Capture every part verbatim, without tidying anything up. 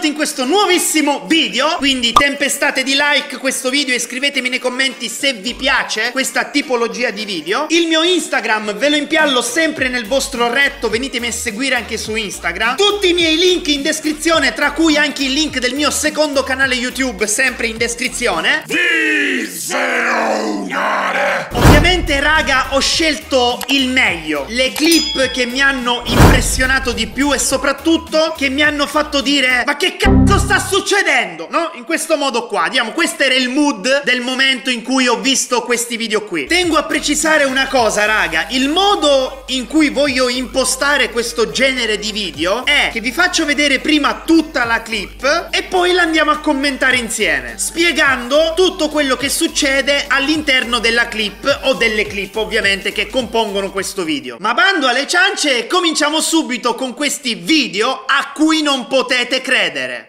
benvenuti in questo nuovissimo video. Quindi tempestate di like questo video e scrivetemi nei commenti se vi piace questa tipologia di video. Il mio Instagram ve lo impiallo sempre nel vostro retto, venitemi a seguire anche su Instagram. Tutti i miei link in descrizione, tra cui anche il link del mio secondo canale YouTube, sempre in descrizione. Visionare! Ovviamente raga, ho scelto il meglio, le clip che mi hanno impressionato di più e soprattutto che mi hanno fatto dire: ma che cazzo sta succedendo? No? In questo modo qua, diciamo, questo era il mood del momento in cui ho visto questi video qui. Tengo a precisare una cosa raga, il modo in cui voglio impostare questo genere di video è che vi faccio vedere prima tutta la clip e poi la andiamo a commentare insieme, spiegando tutto quello che succede all'interno della clip o delle clip ovviamente che compongono questo video. Ma bando alle ciance e cominciamo subito con questi video a cui non potete credere.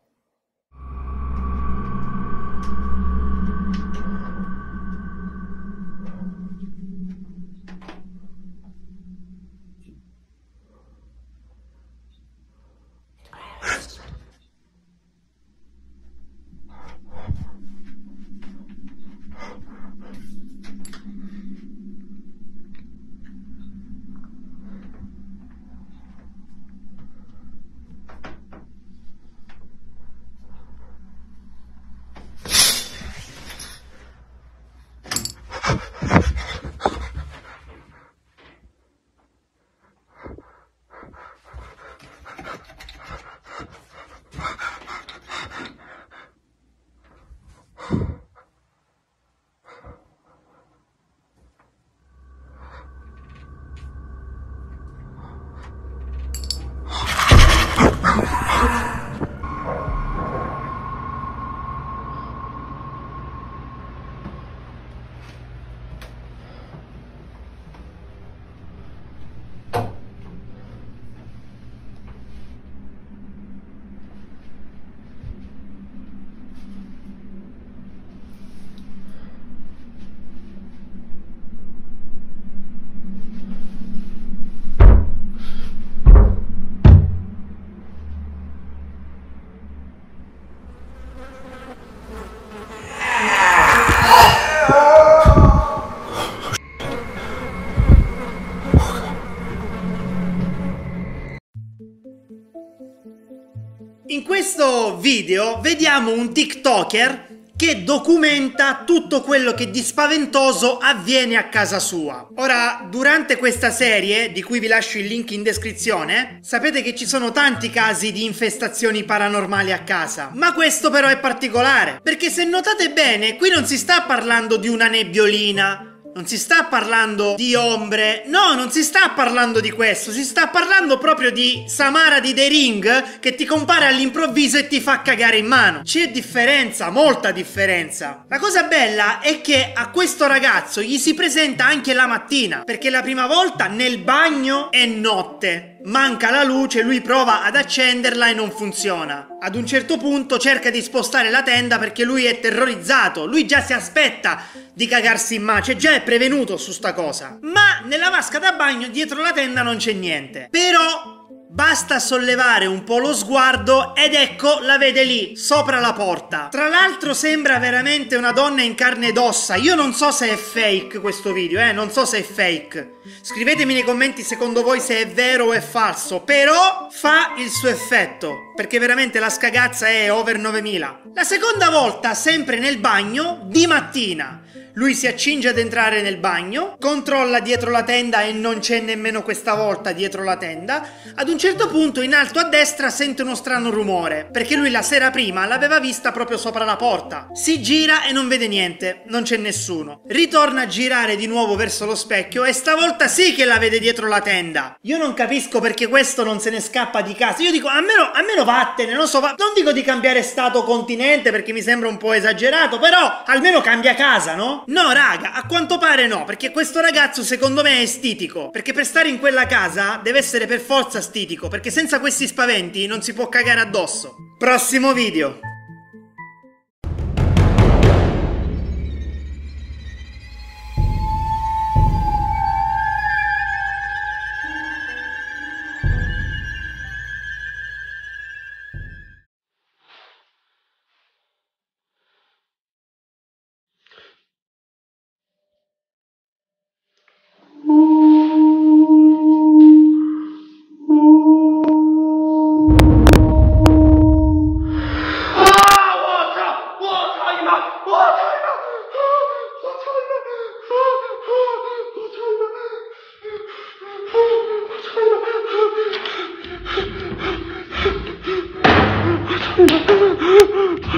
In questo video vediamo un TikToker che documenta tutto quello che di spaventoso avviene a casa sua. Ora, durante questa serie, di cui vi lascio il link in descrizione, sapete che ci sono tanti casi di infestazioni paranormali a casa. Ma questo però è particolare, perché se notate bene, qui non si sta parlando di una nebbiolina, non si sta parlando di ombre, no, non si sta parlando di questo, si sta parlando proprio di Samara di The Ring che ti compare all'improvviso e ti fa cagare in mano. C'è differenza, molta differenza. La cosa bella è che a questo ragazzo gli si presenta anche la mattina, perché la prima volta nel bagno è notte, manca la luce, lui prova ad accenderla e non funziona. Ad un certo punto cerca di spostare la tenda perché lui è terrorizzato, lui già si aspetta di cagarsi in mano, cioè già è prevenuto su sta cosa. Ma nella vasca da bagno dietro la tenda non c'è niente. Però basta sollevare un po' lo sguardo ed ecco la vede lì, sopra la porta. Tra l'altro sembra veramente una donna in carne ed ossa. Io non so se è fake questo video, eh, non so se è fake. Scrivetemi nei commenti secondo voi se è vero o è falso. Però fa il suo effetto, perché veramente la scagazza è over novemila. La seconda volta, sempre nel bagno, di mattina. Lui si accinge ad entrare nel bagno, controlla dietro la tenda e non c'è nemmeno questa volta dietro la tenda. Ad un certo punto in alto a destra sente uno strano rumore, perché lui la sera prima l'aveva vista proprio sopra la porta. Si gira e non vede niente, non c'è nessuno. Ritorna a girare di nuovo verso lo specchio e stavolta sì che la vede dietro la tenda. Io non capisco perché questo non se ne scappa di casa. Io dico, almeno, almeno vattene, non so, va... non dico di cambiare stato continente perché mi sembra un po' esagerato, però almeno cambia casa, no? No raga, a quanto pare no, perché questo ragazzo secondo me è stitico, perché per stare in quella casa deve essere per forza stitico, perché senza questi spaventi non si può cagare addosso. Prossimo video.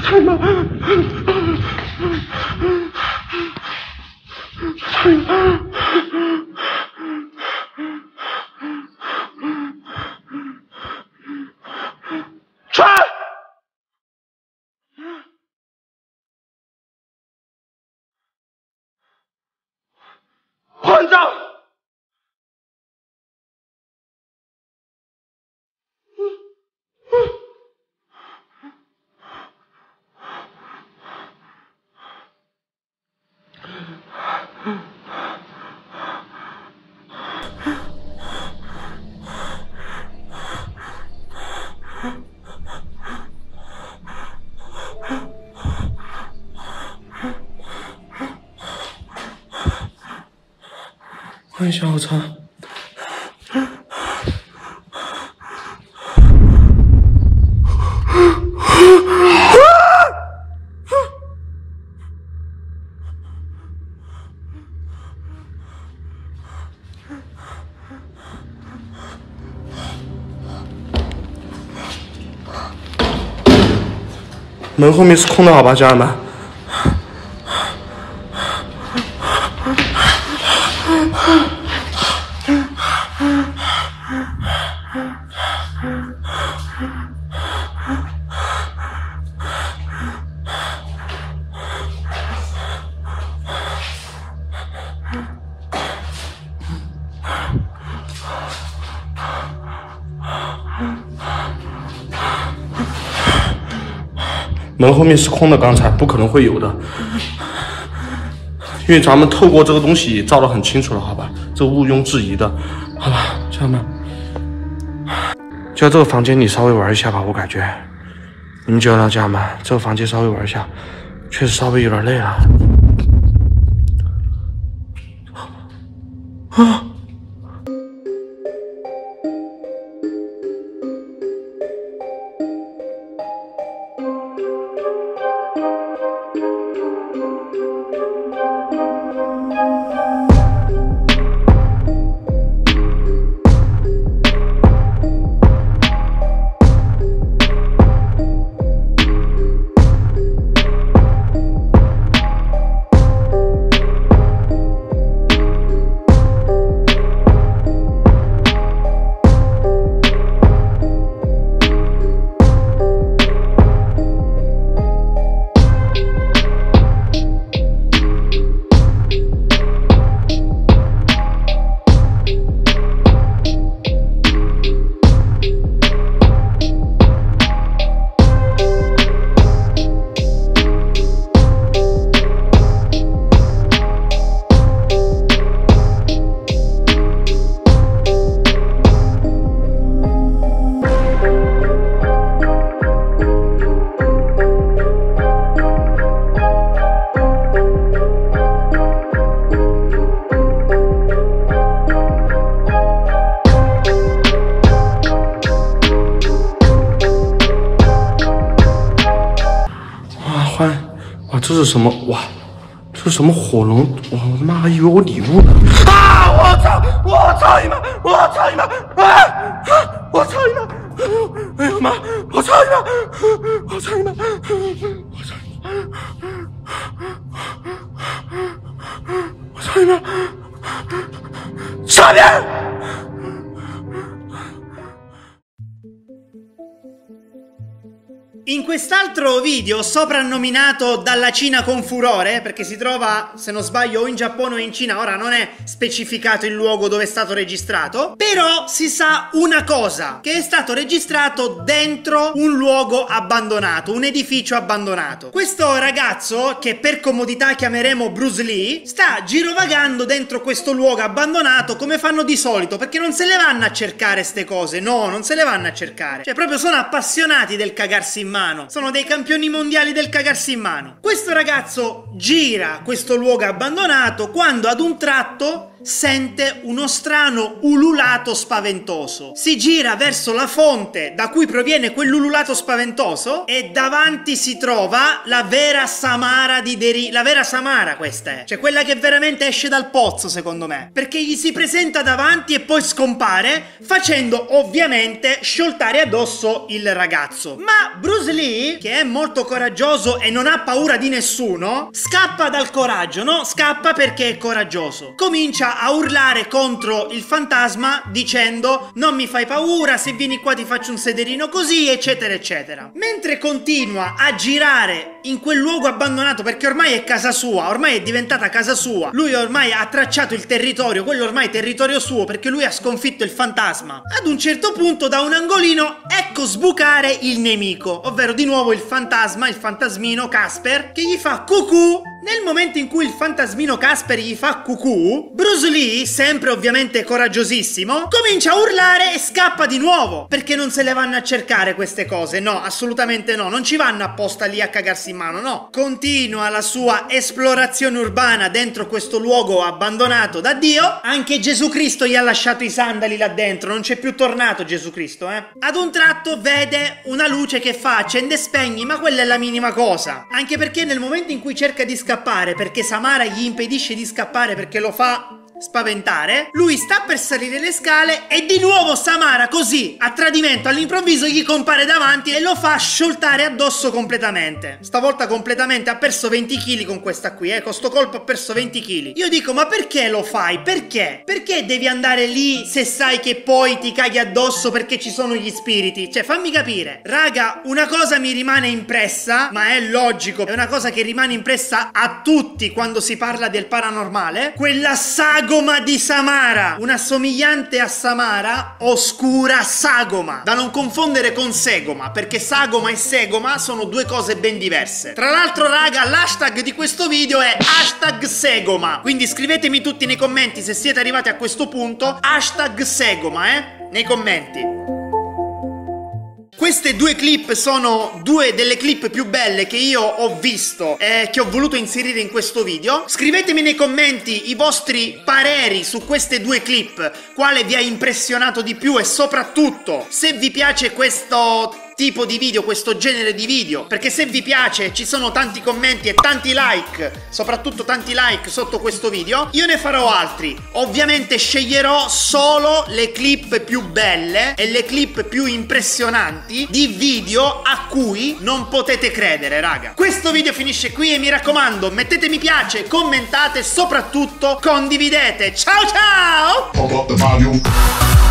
操你妈！操你妈！穿！混账！换小车。门后面是空的，好吧，家人们。门后面是空的，刚才不可能会有的，因为咱们透过这个东西照得很清楚了，好吧，这毋庸置疑的，好吧，家人们，就在这个房间里稍微玩一下吧，我感觉，你们觉得呢，家人们？这个房间稍微玩一下，确实稍微有点累了。啊！哇，这是什么？哇，这是什么火龙？我妈还以为我礼物呢！啊！我操！我操你妈！我操你妈！啊！啊！我操你妈！哎呦妈！我操你妈！我操你妈！我操你妈！我操你妈！上面！ In quest'altro video, soprannominato Dalla Cina con furore, perché si trova, se non sbaglio, o in Giappone o in Cina, ora non è specificato il luogo dove è stato registrato, però si sa una cosa, che è stato registrato dentro un luogo abbandonato, un edificio abbandonato. Questo ragazzo, che per comodità chiameremo Bruce Lee, sta girovagando dentro questo luogo abbandonato come fanno di solito, perché non se le vanno a cercare ste cose, no, non se le vanno a cercare. Cioè, proprio sono appassionati del cagarsi in mano, sono dei campioni mondiali del cagarsi in mano. Questo ragazzo gira questo luogo abbandonato quando ad un tratto sente uno strano ululato spaventoso. Si gira verso la fonte da cui proviene quell'ululato spaventoso e davanti si trova la vera Samara di Derry. La vera Samara questa è, cioè quella che veramente esce dal pozzo, secondo me, perché gli si presenta davanti e poi scompare, facendo ovviamente scioltare addosso il ragazzo. Ma Bruce Lee, che è molto coraggioso e non ha paura di nessuno, scappa dal coraggio, no? Scappa perché è coraggioso. Comincia a urlare contro il fantasma dicendo: non mi fai paura, se vieni qua ti faccio un sederino così, eccetera eccetera. Mentre continua a girare in quel luogo abbandonato, perché ormai è casa sua, ormai è diventata casa sua, lui ormai ha tracciato il territorio, quello ormai è territorio suo, perché lui ha sconfitto il fantasma. Ad un certo punto, da un angolino, ecco sbucare il nemico, ovvero di nuovo il fantasma, il fantasmino Casper, che gli fa cucù. Nel momento in cui il fantasmino Casper gli fa cucù, Bruce Lee, sempre ovviamente coraggiosissimo, comincia a urlare e scappa di nuovo, perché non se le vanno a cercare queste cose, no, assolutamente no, non ci vanno apposta lì a cagarsi in mano, no. Continua la sua esplorazione urbana dentro questo luogo abbandonato da Dio. Anche Gesù Cristo gli ha lasciato i sandali là dentro, non c'è più tornato Gesù Cristo, eh. Ad un tratto vede una luce che fa accende e spegni, ma quella è la minima cosa, anche perché nel momento in cui cerca di scappare, perché Samara gli impedisce di scappare perché lo fa spaventare, lui sta per salire le scale e di nuovo Samara, così a tradimento, all'improvviso gli compare davanti e lo fa scioltare addosso completamente. Stavolta completamente, ha perso venti chili con questa qui, eh, con sto colpo ha perso venti chili. Io dico, ma perché lo fai? Perché? Perché devi andare lì se sai che poi ti caghi addosso perché ci sono gli spiriti? Cioè, fammi capire. Raga, una cosa mi rimane impressa, ma è logico, è una cosa che rimane impressa a tutti quando si parla del paranormale, quella sagoma di Samara, una somigliante a Samara, oscura sagoma, da non confondere con segoma, perché sagoma e segoma sono due cose ben diverse. Tra l'altro, raga, l'hashtag di questo video è hashtag segoma, quindi scrivetemi tutti nei commenti se siete arrivati a questo punto, hashtag segoma, eh, nei commenti. Queste due clip sono due delle clip più belle che io ho visto e che ho voluto inserire in questo video. Scrivetemi nei commenti i vostri pareri su queste due clip, quale vi ha impressionato di più e soprattutto se vi piace questo tipo di video, questo genere di video, perché se vi piace ci sono tanti commenti e tanti like, soprattutto tanti like sotto questo video, io ne farò altri. Ovviamente sceglierò solo le clip più belle e le clip più impressionanti di video a cui non potete credere, raga. Questo video finisce qui e mi raccomando, mettete mi piace, commentate e soprattutto condividete. Ciao ciao!